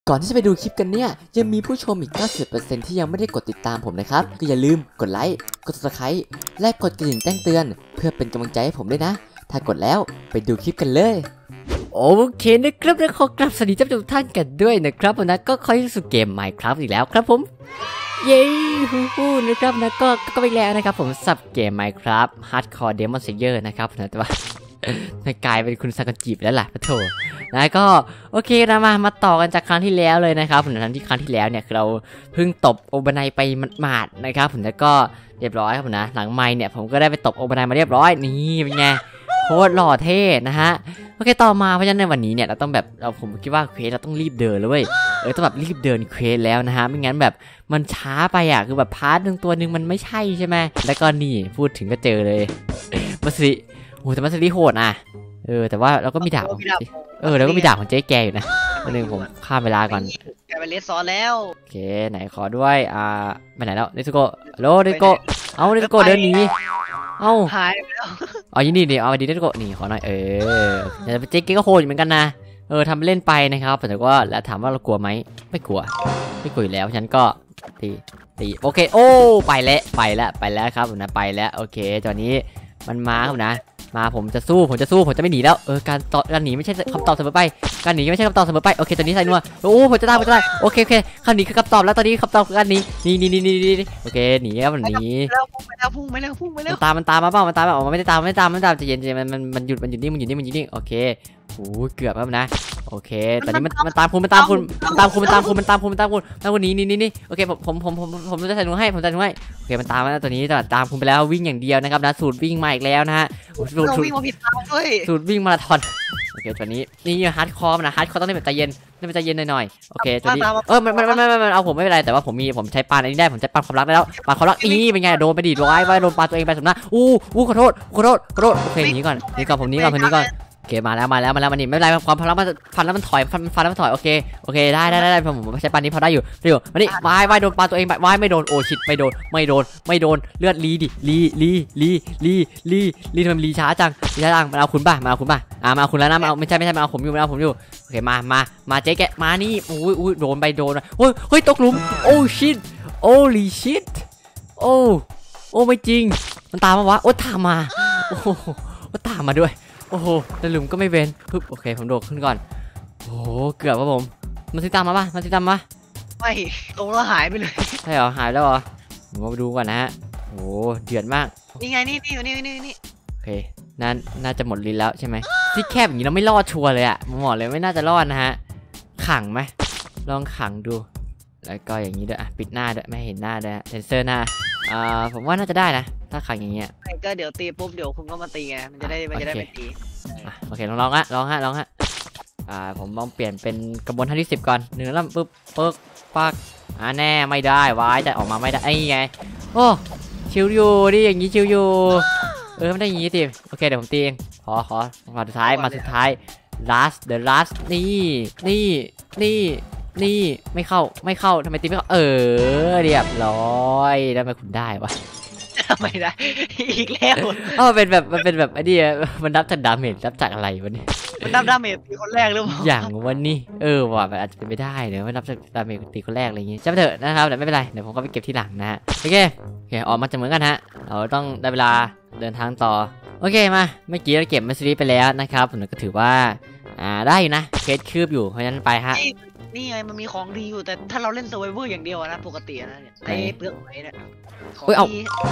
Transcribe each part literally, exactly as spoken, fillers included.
ก่อนที่จะไปดูคลิปกันเนี่ยยังมีผู้ชมอีก เก้าสิบเปอร์เซ็นต์ ที่ยังไม่ได้กดติดตามผมนะครับก็อย่าลืมกดไลค์กด ซับสไครบ์ และกดกระดิ่งแจ้งเตือนเพื่อเป็นกำลังใจให้ผมด้วยนะถ้ากดแล้วไปดูคลิปกันเลยโอเคนะครับและขอกราบสวัสดีทุกท่านกันด้วยนะครับวันนั้นก็คอยสู่เกม Minecraft อีกแล้วครับผมเย้ฮู้นะครับนะก็ก็ไปแล้วนะครับผมสับเกม Minecraft Hardcore Demon Slayer นะครับนะแต่ว่าไม่กลายเป็นคุณซากาจิแล้วล่ะพะโถนะก็โอเคนะมามาต่อกันจากครั้งที่แล้วเลยนะครับผมในที่ครั้งที่แล้วเนี่ยเราเพิ่งตบโอบานายไปหมาดๆนะครับผมแล้วก็เรียบร้อยครับผมนะหลังไมค์เนี่ยผมก็ได้ไปตบโอบานายมาเรียบร้อยนี่เป็นไงโคตรหล่อเท่นะฮะโอเคต่อมาเพราะฉะนั้นในวันนี้เนี่ยเราต้องแบบเราผมคิดว่าเควสเราต้องรีบเดินเลยเว้ยเออต้องแบบรีบเดินเควสแล้วนะฮะไม่งั้นแบบมันช้าไปอ่ะคือแบบพาร์ทหนึ่งตัวหนึ่งมันไม่ใช่ใช่ไหมแล้วก็นี่พูดถึงก็เจอเลยมัสริโอ้แต่มัสริโหดอ่ะเออแต่ว่าเราก็มีดาบเออแล้วก็มีดาบของเจ๊แกอยู่นะวันหนึ่งผมข้ามเวลาก่อนแกไปเลสซอนแล้วโอเคไหนขอด้วยอ่าไปไหนแล้วเนสโกโลเนสโกเอาเนสโกเดินหนีเอ้าหายไปแล้วอ๋อยินดีนี่เอาดีเนสโกนี่ขอหน่อยเออแต่เจ๊แกก็โหดเหมือนกันนะเออทำเล่นไปนะครับแต่ว่าแล้วถามว่าเรากลัวไหมไม่กลัวไม่กลัวอยู่แล้วฉันก็ตีตีโอเคโอ้ไปแล้วไปแล้วไปแล้วครับผมนะไปแล้วโอเคตอนนี้มันมาครับนะมาผมจะสู้ผมจะสู้ผมจะไม่หนีแล้วเออการต่อการหนีไม่ใช่คำตอบเสมอไปการหนีไม่ใช่คำตอบเสมอไปโอเคตอนนี้ใส่นัวโอ้ผมจะได้ผมจะได้โอเคโอเคคำหนีคือคำตอบแล้วตอนนี้คำตอบคือการหนีนี่นี่นี่นี่โอเคหนีครับมันหนีแล้วพุ่งไปแล้วพุ่งไปแล้วพุ่งไปแล้วมันตามมันตามมาเปล่ามันตามมาออกมาไม่ได้ตามไม่ตามไม่ตามจะเย็นจะมันมันมันหยุดมันหยุดนี่มันหยุดนี่มันหยุดนี่โอเคโอ้เกือบแล้วนะโอเคตอนนี้มันมันตามคุณมันตามคุณมันตามคุณมันตามคุณมันตามคุณมันตามคุณตามคุณหนีนี่นี่นี่โอเคผมผมผมผมผมจะใส่หนูให้ผมใส่หนูให้โอเคมันตามมาแล้วตัวนี้ตามคุณไปแล้ววิ่งอย่างเดียวนะครับนะสูตรวิ่งมาอีกแล้วนะฮะสูตรวิ่งมาผิดทางด้วยสูตรวิ่งมาราธอนโอเคตัวนี้นี่ฮาร์ดคอร์นะฮาร์ดคอร์ต้องเล่นแบบใจเย็นเล่นแบบใจเย็นหน่อยๆโอเคตัวนี้เออมันมันมันมันเอาผมไม่เป็นไรแต่ว่าผมมีผมใช้ปานอันนี้ได้ผมใช้ปานความรักได้แล้วปานความรักนี่เป็นไงโดนไปดิร้อยไว้โดนปานตัวเองไปสมน้าอู้อู้ขอโทษขอโทษขอโทษโอเคหนีก่อนหนีก่อนผมหนีก่อนผมหนีก่อนโอเคมาแล้วมาแล้วมาแล้วมันนี่ไม่เป็นไรความพลังมันฟันแล้วมันถอยฟันฟันแล้วมันถอยโอเคโอเคได้ได้ได้ผมผมใช้ปานนี้พอได้อยู่ได้อยู่มานี่วายวายโดนปานตัวเองวายไม่โดนโอชิดไม่โดนไม่โดนไม่โดนเลือดลีดิลีลีลีลีลีลีทำไมลีช้าจังลีช้าจังมาเอาคุณป่ะมาเอาคุณป่ะอ่ามาเอาคุณแล้วนะมาเอาไม่ใช่ไม่ใช่มาเอาผมอยู่มาเอาผมอยู่โอเคมามามาเจ๊แกมานี่อุ้ยอุ้ยโดนไปโดนเฮ้ยเฮ้ยตกหลุมโอ้ชิดโอ้ลีชิดโอ้โอ้ไม่จริงมันตามมาวะโอ้ตามมาโอ้โหตามมาด้วยโอ้โหแต่หลุมก็ไม่เว้นปึ๊บโอเคผมโดดขึ้นก่อนโอ้เกือบว่าผมมันติดตามมาป่ะมันติดตามมาไม่ลงแล้วหายไปเลยใช่เหรอหายแล้วเหรอผมมาดูก่อนนะฮะโอ้เดือดมากนี่ไงนี่นี่อยู่นี่นี่นี่โอเคน่าน่าจะหมดลิ้นแล้วใช่ไหมที่แคบอย่างนี้เราไม่รอดชัวร์เลยอะผมบอกเลยไม่น่าจะรอดนะฮะขังไหมลองขังดูแล้วก็อย่างนี้ด้วยอ่ะปิดหน้าด้วยไม่เห็นหน้าด้วยเซนเซอร์หน้าอ่าผมว่าน่าจะได้นะถ้าขังอย่างเงี้ยก็เดี๋ยวตีปุ๊บเดี๋ยวคุณก็มาตีไงมันจะได้มันจะได้เป็นตีโอเคลองลองฮะลองฮะลองฮะอ่าผมลองเปลี่ยนเป็นกระบวนท่าที่สิบก่อนหนึ่งแล้วปุ๊บปึ๊กปักอ่าแน่ไม่ได้วายแต่ออกมาไม่ได้ไอ้ไงโอ้ชิวอยู่ดิอย่างนี้ชิวอยู่เออไม่ได้อย่างนี้สิโอเคเดี๋ยวผมตีเองขอขอมาสุดท้ายมาสุดท้าย last the last นี่นี่นี่นี่ไม่เข้าไม่เข้าทำไมตีไม่เข้าเออเรียบร้อยแล้วทำไมคุณได้วะไม่ได้อีกแล้วอ๋อเป็นแบบมันเป็นแบบไอ้นี่มันนับจากดาเมจนับจากอะไรวะเนี่ยมันนับดาเมจตีคนแรกหรือเปล่าอย่างวันนี้เออว่ะมันอาจจะเป็นไม่ได้เนอะมันนับจากดาเมจตีคนแรกอะไรอย่างงี้จำไปเถอะนะครับแต่ไม่เป็นไรเดี๋ยวผมก็ไปเก็บที่หลังนะฮะโอเคโอเคออกมาจะเหมือนกันฮะเราต้องได้เวลาเดินทางต่อโอเคมาเมื่อกี้เราเก็บมัสซิลิไปแล้วนะครับผมก็ถือว่าอ่าได้อยู่นะเคสคืบอยู่เพราะฉะนั้นไปฮะนี่ไงมันมีของดีอยู่แต่ถ้าเราเล่นเซอร์ไวเวอร์อย่างเดียวนะปกตินะเนี่ยไอ้เปลือกไม้เนี่ยเฮ้ยเอา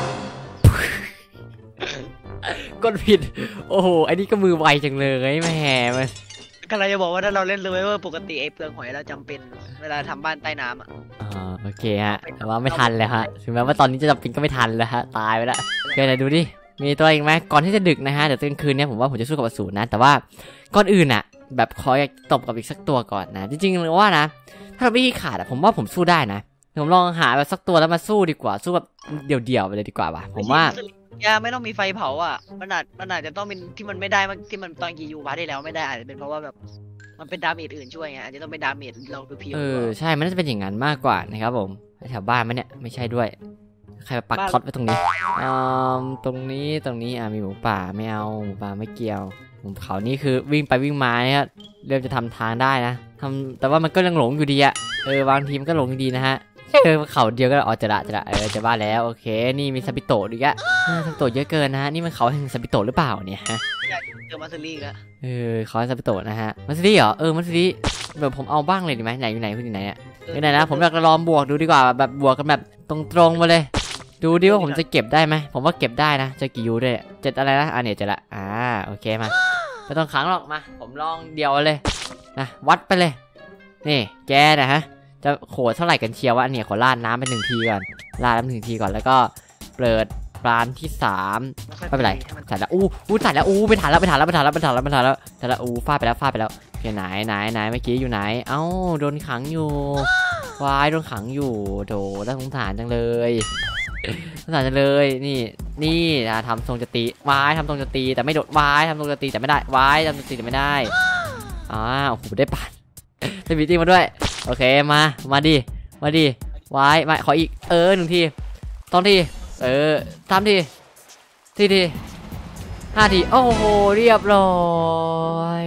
กดผิดโอ้โหอันนี้ก็มือไวจังเลยแหมมันก็เลยจะบอกว่าถ้าเราเล่นเซอร์ไวเวอร์ปกติไอ้เปลือกหอยเราจำเป็นเวลาทำบ้านใต้น้ำอ่ะอ๋อโอเคฮะแต่ว่าไม่ทันเลยฮะถึงแม้ว่าตอนนี้จะจำเป็นก็ไม่ทันแล้วฮะตายไปแล้วโอเคเดี๋ยวดูดิมีตัวอีกไหมก่อนที่จะดึกนะฮะเดี๋ยวตอนคืนนี้ผมว่าผมจะสู้กับอสูรนะแต่ว่าก่อนอื่นอ่ะแบบขออยากตบกับอีกสักตัวก่อนนะจริงๆเลยว่านะถ้าเราไม่ขี้ขาดอ่ะผมว่าผมสู้ได้นะผมลองหาแบบสักตัวแล้วมาสู้ดีกว่าสู้แบบเดี่ยวๆไปเลยดีกว่าว่ะผมว่ายาไม่ต้องมีไฟเผาอ่ะมันอาจมันอาจจะต้องเป็นที่มันไม่ได้ที่มันตอนกี่ยูบาได้แล้วไม่ได้อาจจะเป็นเพราะว่าแบบมันเป็นดาเมจอื่นช่วยไงอาจจะต้องเป็นดาเมจเราเพียวเออใช่มันน่าจะเป็นอย่างนั้นมากกว่านะครับผมแถวบ้านมันเนี่ยไม่ใช่ด้วยใครมาปักท็อตไว้ตรงนี้อ่าตรงนี้ตรงนี้อ่ามีหมูป่าไม่เอาหมูป่าไม่เกี่ยวหมูเขานี่คือวิ่งไปวิ่งมาเนี่ยเริ่มจะทำทางได้นะทำแต่ว่ามันก็ยังหลงอยู่ดีอะเออบางทีมันก็หลงอยู่ดีนะฮะเออเขาเดียวก็อ๋อจะละจะละเออจะบ้าแล้วโอเคนี่มีซาบิโตะด้วยอะซาบิโตะเยอะเกินนะฮะนี่มันเขาแห่งซาบิโตะหรือเปล่าเนี่ยฮะเจอมาสลีกอะเออเขาซาบิโตะนะฮะมัสดีเหรอเออมัสดีแบบผมเอาบ้างเลยดีไหมไหนอยู่ไหนคุณอยู่ไหนเนี่ยอยู่ไหนนะผมอยากจะลองบวกดูดีกว่าแบบบวกกันแบบตรงๆมาเลยดูดิว่าผมจะเก็บได้ไหมผมว่าเก็บได้นะเจอกี่ยูด้วยเจ็ดอะไรนะอ่าเนี่ยเจอละอ่าโอเคมาไม่ต้องขังหรอกมาผมลองเดียวเลยนะวัดไปเลยนี่แกนะฮะจะโขดเท่าไหร่กันเชียววะเนี่ยขอราดน้ำไปหนึ่งทีก่อนราดน้ำหนึ่งทีก่อนแล้วก็เปิดปลานที่สามไม่เป็นไรถ่ายแล้วอู้อู้ถ่ายแล้วอู้ไปถ่ายแล้วไปถ่ายแล้วไปถ่ายแล้วไปถ่ายแล้วไปถ่ายแล้วถ่ายแล้วอู้ฟาดไปแล้วฟาดไปแล้วโอเคไหนไหนไหนเมื่อกี้อยู่ไหนเอ้าโดนขังอยู่วายโดนขังอยู่โถน่าสงสารจังเลยสงสารจังเลยนี่นี่ทำทรงจะตีวายทำทรงจะตีแต่ไม่โดดวายทำทรงจะตีแต่ไม่ได้วายทำทรงจะตีแต่ไม่ได้อ้าวโอ้โหได้ปัดได้บีตี้มาด้วยโอเคมามาดิมาดิวายมาขออีกเออหนึ่งทีสองทีเออสามทีสี่ทีห้าทีโอ้โหเรียบร้อย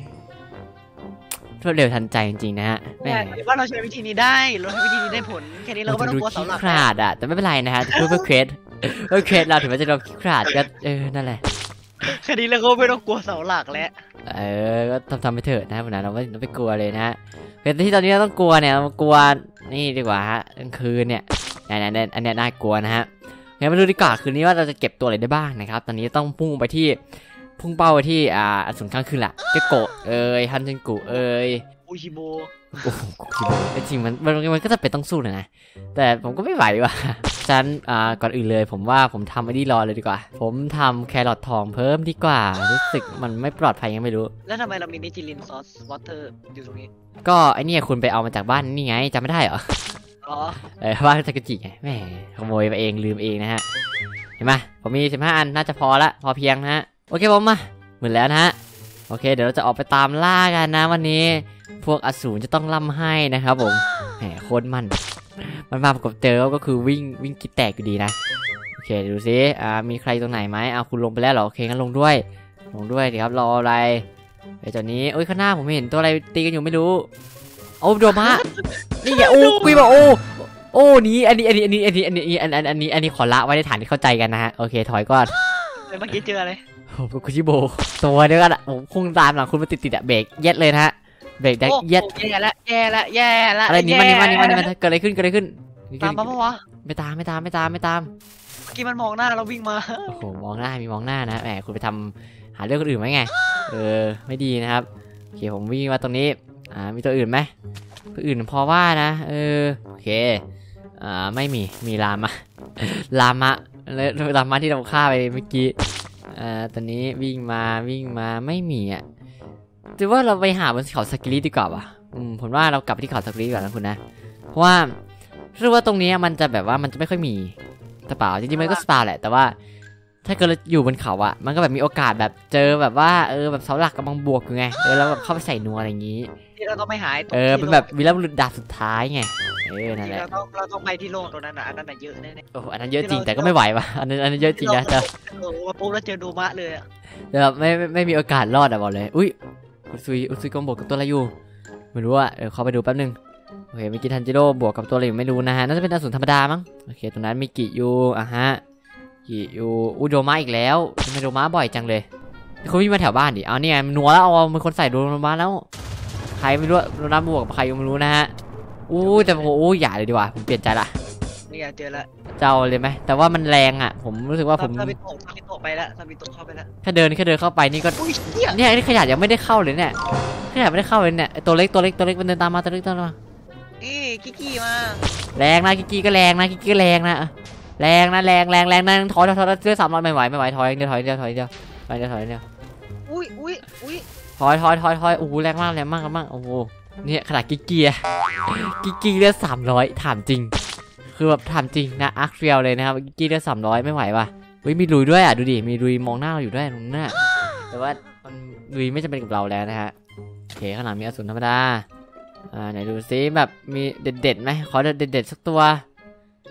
รวดเร็วทันใจจริงๆนะฮะแม่ว่าเราใช้วิธีนี้ได้เราใช้วิธีนี้ได้ผลแค่นี้เราไม่ต้องกลัวเสาหลักขาดอ่ะแต่ไม่เป็นไรนะฮะเพื่อเพื่อเครดเพื่อเครดเราถึงแม้จะโดนขาดก็เออนั่นแหละแค่นี้เราก็ไม่ต้องกลัวเสาหลักแล้วเออก็ทำทำไปเถอะนะวันนั้นเราไม่เราไม่กลัวเลยนะฮะเป็นที่ตอนนี้เราต้องกลัวเนี่ยเรากลัวนี่ดีกว่าฮะกลางคืนเนี่ยเนี่ยเนี่ยอันนี้น่ากลัวนะฮะงั้นมาดูดีกว่าคืนนี้ว่าเราจะเก็บตัวอะไรได้บ้างนะครับตอนนี้ต้องพุ่งไปที่พุ่งเป้าไปที่อ่าอสูรข้างคืนละเกโกะเอ้ยฮันเซนกุเอ้ยอุชิโบโอ้โหกุชิโบจริงมันมันมันก็จะเป็นต้องสู้นะนะแต่ผมก็ไม่ไหวว่ะฉันอ่าก่อนอื่นเลยผมว่าผมทำไอ้นี่รอเลยดีกว่าผมทำแครอททองเพิ่มดีกว่ารู้สึกมันไม่ปลอดภัยยังไม่รู้แล้วทำไมเรามีนิจิลินซอสวอเตอร์อยู่ตรงนี้ก็ไอเนี่ยคุณไปเอามาจากบ้านนี่ไงจำไม่ได้เหรออ๋อเออบ้านทากุจิไงแหมขโมยไปเองลืมเองนะฮะเห็นไหมผมมีสิบห้าอันน่าจะพอละพอเพียงนะฮะโอเคผมมาเหมือนแล้วนะฮะโอเคเดี๋ยวเราจะออกไปตามล่ากันนะวันนี้พวกอสูรจะต้องล่ำให้นะครับผมแหมโคตรมันมันมาประกบเจอก็คือวิ่งวิ่งกิดแตกอยู่ดีนะโอเคดูซิอ่ามีใครตรงไหนไหมเอาคุณลงไปแล้วเหรอโอเคงั้นลงด้วยลงด้วยดีครับรออะไรไอ้ตอนนี้โอ้ยข้างหน้าผมเห็นตัวอะไรตีกันอยู่ไม่รู้โอ้โดมานี่ไงโอ้กุยมาโอ้โอ้นี้อันนี้อันนี้อันนี้อันนี้อันนี้อันอันนี้อันนี้ขอละไว้ในฐานที่เข้าใจกันนะฮะโอเคถอยก่อนเมื่อกี้เจออะไรโอ้คุชิโบตัวเดียวกันอ่ะผมพุ่งตามหลังคุณมาติดติดอะเบรกเย็ดเลยนะฮะเบรกได้เย็ดแย่ละแย่ละแย่ละอะไรนี่มันนี่มันนี่มันนี่มันเกิดอะไรขึ้นเกิดอะไรขึ้นตามมาปะวะไม่ตามไม่ตามไม่ตามไม่ตามเมื่อกี้มันมองหน้าเราวิ่งมาโอ้โหมองหน้ามีมองหน้านะแหมคุณไปทำหาเรื่องคนอื่นไหมไงเออไม่ดีนะครับโอเคผมวิ่งมาตรงนี้อ่ามีตัวอื่นไหมตัวอื่นพอว่านะเออโอเคอ่าไม่มีมีลามะลามะแล้วลามะที่เราฆ่าไปเมื่อกี้อ่าตอนนี้วิ่งมาวิ่งมาไม่มีอ่ะถือว่าเราไปหาบนเขาสกิลิดีกว่าว่ะอืมผมว่าเรากลับไปที่เขาสกิลิก่อนนะคุณนะเพราะว่ารู้ว่าตรงนี้มันจะแบบว่ามันจะไม่ค่อยมีสปาจริงๆมันก็สปาแหละแต่ว่าถ้าเกิดเราอยู่บนเขาอะมันก็แบบมีโอกาสแบบเจอแบบว่าเออแบบเสาหลักกำลังบวกอยู่ไงเออแล้วแบบเข้าไปใส่นัวอะไรอย่างงี้ที่เราต้องไม่หายเออเป็นแบบวีรบุรุษดาบสุดท้ายไงเออนั่นแหละเราต้องเราต้องไปที่โล่งตรงนั้นอ่ะอันนั้นเยอะแน่ๆโอ้อันนั้นเยอะจริงแต่ก็ไม่ไหวว่ะอันนั้นอันนั้นเยอะจริงนะเจอโอ้มาปุ๊บแล้วเจอโดมะเลยอ่ะแต่แบบไม่ไม่มีโอกาสรอดอะบอกเลยอุ้ยอุซุยอุซุยกำบวกกับตัวอะไรอยู่ไม่รู้อะเดี๋ยวเข้าไปดูแป๊บนึงโอเคมีกิทันจิโร่บวกกับตัวอะไรอยู่ไม่รู้นะฮะน่าจะเป็นอสูรธรรมดามั้งโอเคตรงนั้นมีกิยูอ่ะฮะกิยูอุโดมะอีกแล้วทำไมโดมะบ่อยจังเลยเขาวิ่งมาแถวบ้านดิเอาเนี่ยมันนัวแล้วเอามันคนใส่โดมะแล้วใครไม่รู้โดนน้ำบวกกับใครยังไม่รู้นะฮะอู้แต่โอ้อย่าเลยดีกว่าผมเปลี่ยนใจละนี่อยากเจอละเจ้าเลยไหมแต่ว่ามันแรงอ่ะผมรู้สึกว่าผมซาบิโตะซาบิโตะไปแล้วซาบิโตะเข้าไปแล้วแค่เดินแค่เดินเข้าไปนี่ก็เนี่ยนี่ขยะยังไม่ได้เข้าเลยเนี่ยขยะไม่ได้เข้าเลยเนี่ยตัวเล็กตัวเล็กตัวเล็กมันเดินตามมาตัวเล็กตามมานี่กิกกี้มาแรงนะกิกกี้ก็แรงนะกิกกี้ก็แรงนะแรงนะแรงแรงแรงนะถอยถอยถอยเสื้อสามร้อยไม่ไหวไม่ไหวถอยเดียวถอยเดียวถอยเดียวถอยเดียวถอยเดียวอุ้ยอุ้ยอุ้ยถอยถอยถอยถอยโอ้โหแรงมากแรงมากมากโอ้โหเนี่ยขนาดกิกกี้กิกกี้เลือดสามร้อยถามจริงคือแบบถามจริงนะอาร์คเรียลเลยนะครับกิกกี้เลือดสามร้อยไม่ไหวว่ะเฮ้ยมีลุยด้วยอ่ะดูดิมีลุยมองหน้าเราอยู่ด้วยตรงนั้นแต่ว่ามันลุยไม่จำเป็นกับเราแล้วนะฮะโอเคขนาดมีอสูรธรรมดาอ่าไหนดูซิแบบมีเด็ดๆไหมขอเด็ดๆสักตัว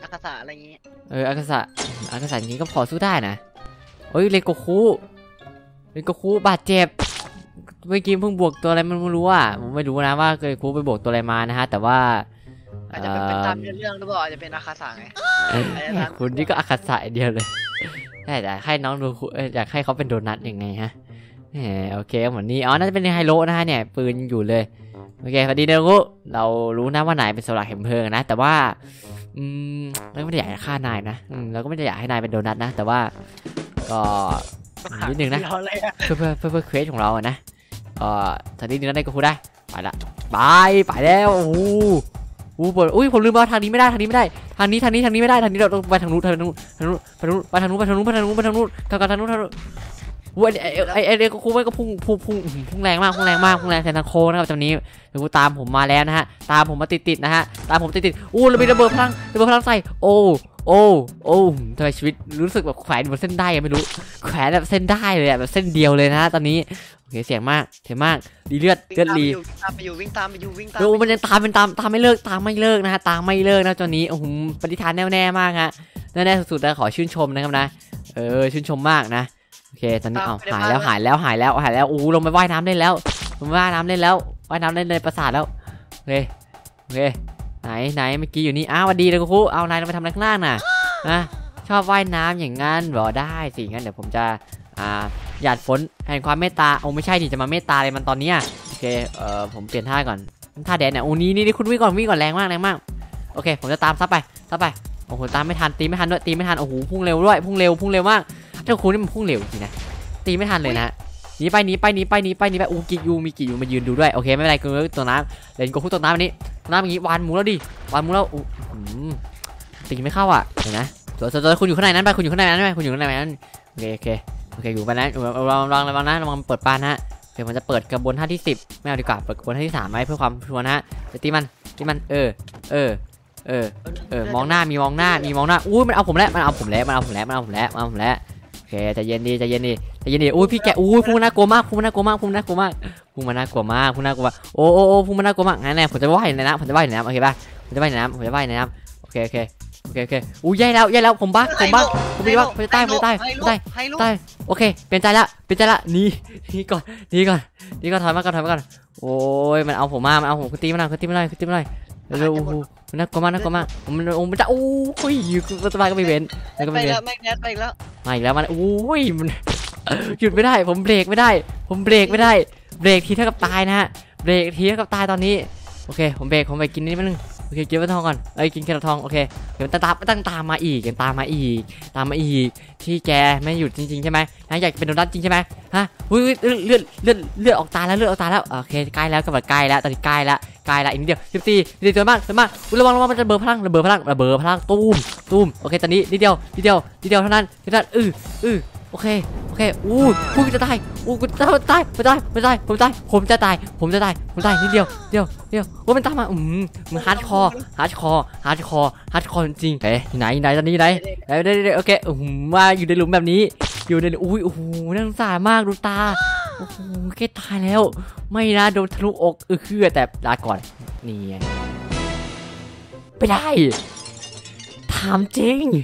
อากาศะอะไรอย่างงี้เอออากาศะอากาศะจริงก็พอสู้ได้นะเฮ้ยเลโกคุเลโกคุบาดเจ็บเมื่อกี้เพิ่งบวกตัวอะไรมันไม่รู้อ่ะผมไม่รู้นะว่าเลโกคุไปบวกตัวอะไรมานะฮะแต่ว่าอาจจะเป็นตามเรื่องหรือเปล่าอาจจะเป็นอาคาสะไงคุณนี่ก็อาคาสะเดียวเลยแต่อยากให้น้องดูอยากให้เขาเป็นโดนัทยังไงฮะแหมโอเคเหมือนนี้อ๋อน่าจะเป็นไฮโลนะฮะเนี่ยปืนอยู่เลยโอเคพอดีเดี๋ยวเรารู้นะว่านายเป็นโซลาร์เข็มเพลิงนะแต่ว่าอืมเราก็ไม่ได้อยากฆ่านายนะอืมเราก็ไม่ได้อยากให้นายเป็นโดนัทนะแต่ว่าก็นิดนึงนะเพื่อเพื่อเพื่อเพื่อเควสของเราอะนะก็ตอนนี้นึงได้ก็พูดได้ไปละไปไปแล้วโอ้โหอู้ปวดอุ้ยผมลืมว่าทางนี้ไม่ได้ทางนี้ไม่ได้ทางนี้ทางนี้ทางนี้ไม่ได้ทางนี้เราต้องไปทางนู้นทางนู้นทางนู้นไปทางนู้นไปทางนู้นไปทางนู้นไปทางนู้นไปทางนู้นกับกับทางนู้นทางนู้นว้ยไอ้ไอ้ไอ้เด็กกูไม่ก็พุ่งพุ่งพุ่งพุ่งแรงมากพุ่งแรงมากพุ่งแรงแทนทางโค้งนะครับตอนนี้เดี๋ยวกูตามผมมาแล้วนะฮะตามผมมาติดติดนะฮะตามผมติดติดอู้เรามีระเบิดพลังระเบิดพลังใส่โอ้โอ้โอ้ทำไมชีวิตรู้สึกแบบแขวนบนเส้นได้ไม่รู้แขวนแบบเส้นได้เลยแบบเส้นเดียวเลยนะตอนนี้โอเคเสียงมากเสียงมากดีเลือดเลือดรีตามไปอยู่วิ่งตามไปอยู่วิ่งตามดูมันยังตามเป็นตามตามไม่เลิกตามไม่เลิกนะฮะตามไม่เลิกนะตอนนี้โอ้โหปฏิฐานแน่วแน่มากฮะแน่แน่สุดๆนะขอชื่นชมนะครับนะเออชื่นชมมากนะโอเคตอนนี้เอาหายแล้วหายแล้วหายแล้วหายแล้วอู้ลงไปว่ายน้ำได้แล้วลงไปว่ายน้ำได้แล้วว่ายน้ำได้เลยประสาทแล้วโอเคโอเคไหนไหนเมื่อกี้อยู่นี่อ้าววันดีเลยครูเอานายลงไปทำอะไรข้างล่างน่ะนะชอบว่ายน้ำอย่างงั้นบอกได้สิงั้นเดี๋ยวผมจะอ่าหยาดฝนแห่งความเมตตาโอ้ไม่ใช่ดิจะมาเมตตาเลยมันตอนนี้โอเคเอ่อผมเปลี่ยนท่าก่อนท่าแดนเนี่ยโอ้นี่นี่คุณวิ่งก่อนวิ่งก่อนแรงมากแรงมากโอเคผมจะตามซับไปซับไปโอ้โหตามไม่ทันตีไม่ทันด้วยตีไม่ทันโอ้โหพุ่งเร็วด้วยพุ่งเร็วพุ่งเร็วมากเจ้าคุณนี่มันพุ่งเร็วจริงนะตีไม่ทันเลยนะหนีไปหนีไปหนีไปหนีไปหนีไปอูกิยูมีกิยูมายืนดูด้วยโอเคไม่เป็นไรคือตัวน้ำเล่นกูพูดตัวน้ำอันนี้ตัวน้ำอย่างนี้วานหมูแล้วดิวานหมูแล้วตีไม่เข้าอ่ะเห็นนะตัวตัวคุณอยู่ข้างในนั้นไปคุณอยู่ข้างในนั้นไปคุณอยู่ข้างในนั้นโอเคโอเคโอเคอยู่ไปนั้นระวังระวังระวังนะระวังเปิดปานนะเดี๋ยวมันจะเปิดกระบวนท่าที่สิบไม่เอาดีกว่าเปิดกระบวนท่าที่สามไว้เพื่อความชัวร์นะจะตีมันตีมันเออเออเออเออมองหน้ามีมองหน้ามีมองหน้าอุ้ยมันเอาผมแล้วมันเอาผมแล้วมันเอาผมแล้วมันเอาผมแล้วมันเอาผมแล้วโอเคใจเย็นดีใจเย็นดีใจเย็นดีอุ้ยพี่แกอุ้ยพุ่งน่ากลัวมากพุ่งน่ากลัวมากพุ่งน่ากลัวมากพุ่งมันน่ากลัวมากพุ่งน่ากลัวโอ้โอ้โอ้พุ่งมันน่ากลัวมากงั้นแน่ผมจะว่ายในน้ำผมจะว่ายในน้ำโอเคป่ะผมจะว่ายในน้ำผมจะว่ายในน้ำโอเคโอเคโอเคโอเคอู้ยใหญ่แล้วใหญ่แล้วผมบ้าผมบ้าผมบ้าผมจะตายผมจะตายผมจะตายตายโอเคเปลี่ยนใจละเปลี่ยนใจละนี่นี่ก่อนนี่ก่อนนี่ก่อนถอยมาก่อนถอยมาก่อนโอ้ยมันเอาผมมามันเอาผมคุณตีมาหน่อยคุณตีมาหน่อยคุณตีมาหน่อยเร็วๆมันน่ากลัวมากน่ากลัวมากมันมันจะโอ้ยสบายก็ไม่เว้นแล้วก็ไม่เว้นไม่แล้วไม่แล้วมาอีกแล้วมันโอ้ยมันหยุดไม่ได้ผมเบรกไม่ได้ผมเบรกไม่ได้เบรกทีเท่ากับตายนะฮะเบรกทีเท่ากับตายตอนนี้โอเคผมเบรกผมไปกินนิดนึงโอเคกินแครอททองก่อนเอ้ยกินแครอททองโอเคเดี๋ยวตามตั้งตามมาอีกกันตามมาอีกตามมาอีกที่แกไม่หยุดจริงๆใช่ไหมนะอยากเป็นโดนัทจริงใช่ไหมฮะเฮ้ยเลือดเลือดเลือดออกตาแล้วเลือดออกตาแล้วโอเคใกล้แล้วกำลังใกล้แล้วตอนนี้ใกล้แล้วใกล้แล้วอีกนิดเดียวสิบสี่สิบสี่ตัวมากตัวมากระวังระวังมันจะเบิร์พลังระเบิดพลังระเบิดพลังตูมตูมโอเคตอนนี้นิดเดียวนิดเดียวนิดเดียวเท่านั้นนิดเดียวอืออือโอเคโอเคอู้กูจะตายอู้กูจะตายไม่ตายไม่ตายผมตายผมจะตายผมจะตายผมตายนิดเดียวเดียวเดียวว่ามันตามมาอืมมันฮาร์ดคอร์ฮาร์ดคอร์ฮาร์ดคอร์ฮาร์ดคอร์จริงเฮ้ยไหนไหนตอนนี้ไหนไหนได้ได้โอเคอืมว่าอยู่ในหลุมแบบนี้อยู่ในอุ้ยโอ้โหน่าสงสารมากดูตาโอ้โหแค่ตายแล้วไม่นะโดนทะลุอกเออคือแต่ลาก่อนนี่ไม่ได้ถามจริง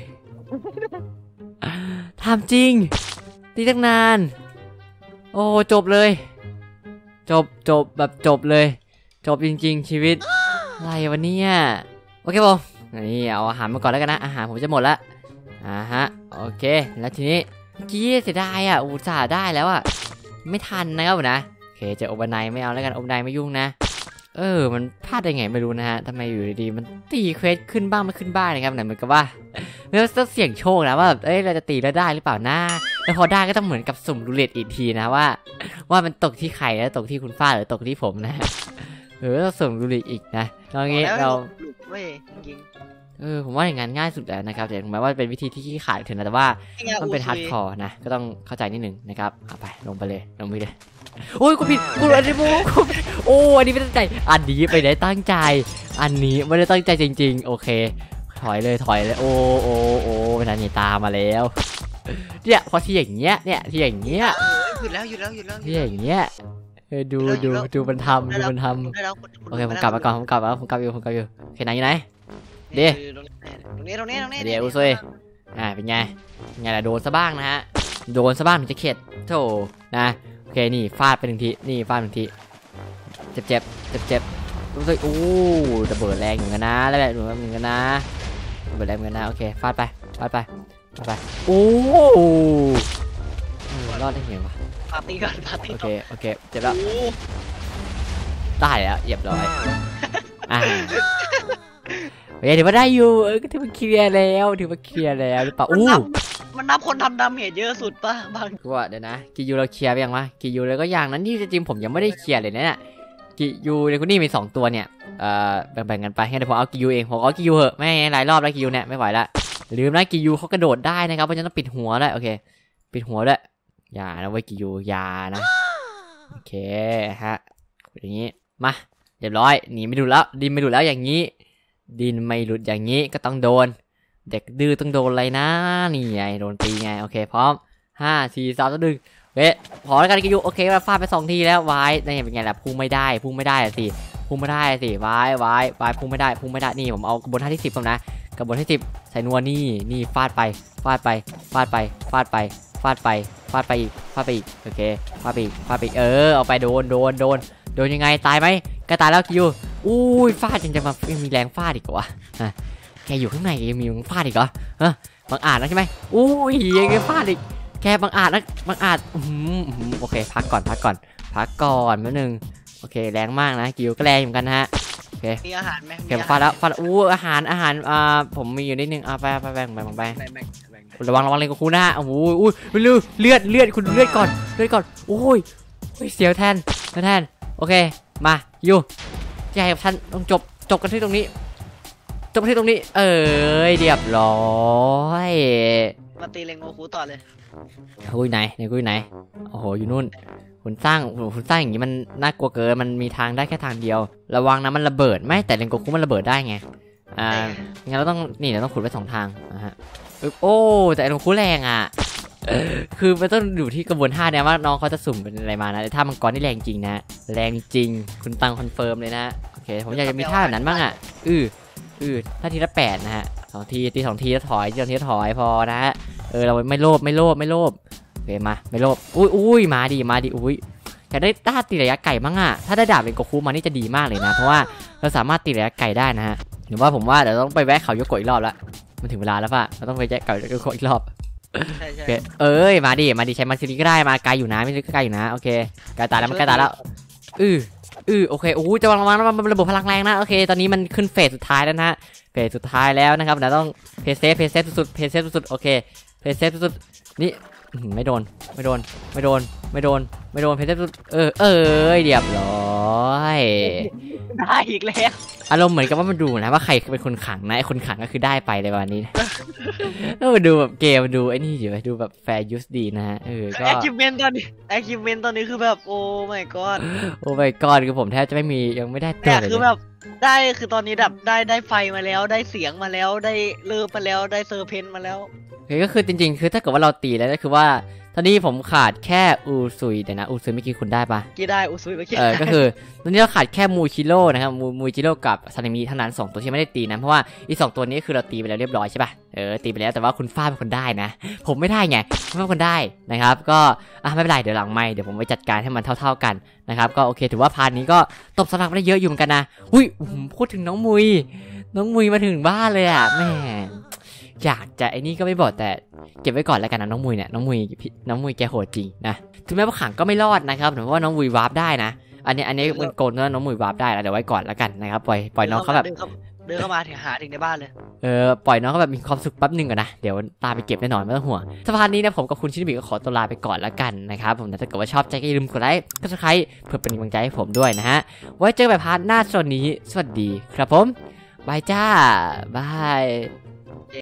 ถามจริงตีตั้งนานโอ้จบเลยจบจบแบบจบเลยจบจริงๆชีวิตอะไรวะเนี่ยโอเคผมนี่เอาอาหารมาก่อนแล้วกันนะอาหารผมจะหมดละอ่าฮะโอเคแล้วทีนี้เมื่อกี้เสียดายอ่ะอุตส่าห์ได้แล้วอ่ะไม่ทันนะครับนะโอเคเจอโอเวอร์ไนท์ไม่เอาแล้วกันโอเวอร์ไนท์ไม่ยุ่งนะเออมันพลาดได้ไงไม่รู้นะฮะทำไมอยู่ดีๆมันตีเควสขึ้นบ้างไม่ขึ้นบ้างนะครับไหนเหมือนกับว่าไม่ว่าจะเสี่ยงโชคนะว่าแบบเอ้ยเราจะตีแล้วได้หรือเปล่านะแล้วพอได้ก็ต้องเหมือนกับสุ่มรูเล็ตอีกทีนะว่าว่ามันตกที่ใครแล้วตกที่คุณฟ้าหรือตกที่ผมนะเออเราสุ่มรูเล็ตอีกนะตอนนี้เราเออผมว่าอย่างนั้นง่ายสุดแล้วนะครับแต่ถึงแม้ว่าเป็นวิธีที่ขี้ขลาดถึงนะแต่ว่ามันเป็นฮาร์ดคอร์นะก็ต้องเข้าใจนิดนึงนะครับเอาไปลงไปเลยลงไปเลยโอ้ยกูผิดกูอันนี้โม้กูโอ้อันนี้ไม่ตั้งใจอันนี้ไม่ได้ตั้งใจอันนี้ไม่ได้ตั้งใจจริงๆโอเคถอยเลยถอยเลยโอ้โอ้โอ้เป็นอันนี้ตามมาแล้วเนี่ยพอที่อย่างเงี้ยเนี่ยที่อย่างเงี้ยหยุดแล้วหยุดแล้วหยุดแล้วที่อย่างเงี้ยเออดูดูดูมันทำดูมันทำโอเคผมกลับมาก่อนผมกลับแล้วผมกลับอยู่ผมกลับอยู่โอเคไหนอยู่ไหนเดี๋ยวตรงนี้ตรงนี้ตรงนี้เดี๋ยวอุซุยอ่าเป็นไงไงล่ะโดนซะบ้างนะฮะโดนซะบ้างถึงจะเข็ดโธ่นะโอเคนี่ฟาดไปหนึ่งทีนี่ฟาดหนึ่งทีเจ็บเจ็บเจ็บเจ็บอุซุยอู้ระเบิดแรงเหมือนกันนะแล้วแบบเหมือนกันนะระเบิดแรงเหมือนกันนะโอเคฟาดไปฟาดไปฟาดไปโอ้รอดได้ไงวะปาร์ตี้ก่อนปาร์ตี้โอก่เคอนโอเคเจ็บแล้วได้แล้วเรียบร้อยอ่าโอเคถือว่าได้อยู่เออก็ถือว่าเคลียร์แล้วถือว่าเคลียร์แล้วหรือเปล่าอู้มันนับคนทำดาเมจเยอะสุดป่ะบางกูว่าเดี๋ยวนะกิยูเราเคลียร์ไปยังวะกิยูเลยก็อย่างนั้นที่จริงผมยังไม่ได้เคลียร์เลยนะเนี่ยกิยูในคนนี้มีสองตัวเนี่ยเอ่อแบ่งๆกันไปงั้นเดี๋ยวผมเอากิยูเองผมเอากิยูเหอะไม่หลายรอบแล้วกิยูเนี่ยไม่ไหวละลืมนะกิยูเขากระโดดได้นะครับเพราะฉะนั้นต้องปิดหัวด้วยโอเคปิดหัวด้วยอย่านะเว้ยกิยูอย่านะโอเคฮะอย่างนี้มาเรียบร้อยหนีไม่หลุดแล้วดินไม่หลุดแล้วอย่างนี้ดินไม่หลุดอย่างนี้ก็ต้องโดนเด็กดื้อต้องโดนอะไรนะนี่ไงโดนตีไงโอเคพร้อมห้าสี่สามสองหนึ่งเว้ยพอแล้วกันกิยูโอเคมาฟาดไปสองทีแล้ววายนี่เป็นไงล่ะพุ่งไม่ได้พุ่งไม่ได้สิพุ่งไม่ได้สิวายวายวายพุ่งไม่ได้พุ่งไม่ได้นี่ผมเอากระบวนท่าที่สิบผมนะกระบวนท่าที่สิบใส่นัวนี่นี่ฟาดไปฟาดไปฟาดไปฟาดไปฟาดไปฟาดไปอีกฟาดไปอีกโอเคฟาดไปอีกฟาดไปอีกเออเอาไปโดนโดนโดนโดนยังไงตายไหมก็ตายแล้วกิยูอุ้ยฟาดยังจะมายังมีแรงฟาดอีกเหรอวะแกอยู่ข้างในยังมีมึงฟาดอีกเหรอฮะบังอาจนะใช่ไหมอุ้ยยังฟาดอีกแกบังอาจนะบังอาจอืมโอเคพักก่อนพักก่อนพักก่อนแป๊บนึงโอเคแรงมากนะกิวก็แรงเหมือนกันนะฮะโอเคมีอาหารไหมเข็มฟาดแล้วฟาดอู้อาหารอาหารอ่าผมมีอยู่นิดนึงอ่าไปไปแบ่งแบ่งไประวังระวังเลยกับคุณนะฮะโอ้โหอุ้ยเลือดเลือดเลือดคุณเลือดก่อนเลือดก่อนโอ้ยเสียวแทนแทนโอเคมาอยู่ใจกับท่านต้องจบจบกันที่ตรงนี้จบที่ตรงนี้เอ้ยเรียบร้อยมาตีเลงโงคูต่อเลยคุยไหนในคุยไหนโอ้โหอยู่นู่นคุณสร้างคุณสร้างอย่างนี้มันน่ากลัวเกินมันมีทางได้แค่ทางเดียวระวังนะมันระเบิดไม่แต่เลนโกคุมันระเบิดได้ไงอ่างั้นเราต้องนี่เราต้องขุดไว้สองทางนะฮะโอ้แต่เลนโกคุแรงอ่ะคือมันต้องอยู่ที่กระบวนท่าเนี่ยว่าน้องเขาจะสุ่มเป็นอะไรมานะแต่ท่ามังกรนี่แรงจริงนะแรงจริงคุณตังคอนเฟิร์มเลยนะโอเคผมอยากจะมีท่าแบบนั้นบ้างอ่ะอืออือท่าทีละแปดนะฮะสองทีตีสองทีแล้วถอยทีละทีแล้วถอยพอนะฮะเออเราไม่โลภไม่โลภไม่โลภโอเคมาไม่โลภอุ้ยอุ้ยมาดีมาดีอุ้ยอยากได้ต้าตีระยะไกลมั้งอ่ะถ้าได้ดาบเลนโกคุมานี่จะดีมากเลยนะเพราะว่าเราสามารถตีระยะไกลได้นะฮะหรือว่าผมว่าเดี๋ยวต้องไปแวะเขาโยโกะอีกรอบละมันถึงเวลาแล้วป่ะเราต้องไปแวะเขาโยโกะอีกรอบใช่ใช่เอ้ยมาดิมาดิใช้มาซิลิก็ได้มาไกลอยู่นะไม่ใช่ไกลอยู่นะโอเคไกลตายแล้วมันไกลตายแล้วอืออือโอเคโอ้จะวางวางมันระบบพลังแรงนะโอเคตอนนี้มันขึ้นเฟสสุดท้ายแล้วนะเฟสสุดท้ายแล้วนะครับเดี๋ยวต้องเพย์เซฟเพย์เซฟสุดๆเพย์เซฟสุดๆโอเคเพย์เซฟสุดๆนี่ไม่โดนไม่โดนไม่โดนไม่โดนไม่โดนเพย์เซฟสุดเออเออเรียบร้อยได้อีกแล้วอารมณ์เหมือนกับว่ามันดูนะว่าใครเป็นคนขังนะไอ้คนขังก็คือได้ไปในวันนี้ก็มาดูแบบเกมดูไอ้นี่อยู่ดูแบบแฟร์ยูสดีนะฮะเออก็ achievement ตอนนี้ achievement ตอนนี้คือแบบโอ้ my god โอ้ my god คือผมแทบจะไม่มียังไม่ได้ตัวเลยคือแบบได้คือตอนนี้แบบได้ได้ไฟมาแล้วได้เสียงมาแล้วได้เลิฟมาแล้วได้เซอร์เพนมาแล้วก็คือจริงๆคือถ้าเกิดว่าเราตีแล้วก็คือว่าตอนนี้ผมขาดแค่อูซุยเดี๋ยวนะอูซุยเมื่อกี้คุณได้ปะกี่ได้อูซุยเมื่อกี้เออก็คือตอนนี้เราขาดแค่มูชิโร่นะครับมูมูชิโร่กับซานิมิเท่านั้นสองตัวที่ไม่ได้ตีนะเพราะว่าอีสองตัวนี้คือเราตีไปแล้วเรียบร้อยใช่ปะเออตีไปแล้วแต่ว่าคุณฟ้าเป็นคนได้นะผมไม่ได้ไงคุณฟ้าเป็นคนได้นะครับก็อ่ะไม่เป็นไรเดี๋ยวหลังไม่เดี๋ยวผมไปจัดการให้มันเท่าๆกันนะครับก็โอเคถือว่าพาร์ทนี้ก็ตบสลักได้เยอะอยู่เหมือนกันนะอุ้ยพูดถึงน้องมุยน้องมุยมาถึงบ้านเลยอ่ะแม่อยากจะไอ้นี่ก็ไม่บอกแต่เก็บไว้ก่อนแล้วกันนะน้องมุยเนี่ยน้องมุยน้องมุยแกโหดจริงนะถึงแม้ว่าขังก็ไม่รอดนะครับเพราะว่าน้องมุยวาร์ปได้นะอันนี้อันนี้มันโกนนะน้องมุยวาร์ปได้แล้วเดี๋ยวไว้ก่อนแล้วกันนะครับปล่อยปล่อยน้องเขาแบบเดินเข้ามาถึงหาถึงในบ้านเลยเออปล่อยน้องเขาแบบมีความสุขแป๊บนึงก่อนนะเดี๋ยวตามไปเก็บแน่นอนไม่ต้องห่วงสะพานนี้นะผมกับคุณชินบิก็ขอตัวลาไปก่อนแล้วกันนะครับผมถ้าเกิดว่าชอบใจก็อย่าลืมกดไลค์กดซับสไครป์เพื่อเป็นกำลังใจให้ผมด้วยนะฮะไว้เจอกันใหม่พาร์ทหน้าส่วนนี้สวัสดีครับผมบายจ้าบาย